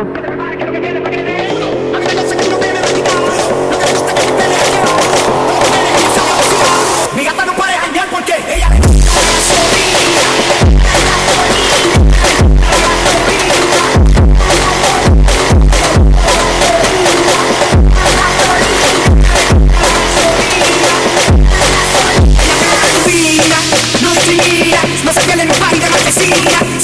Mi gata no puede janguear porque ella le gusta la gasolina. No discrimina, no se pierde en un party de marquesina.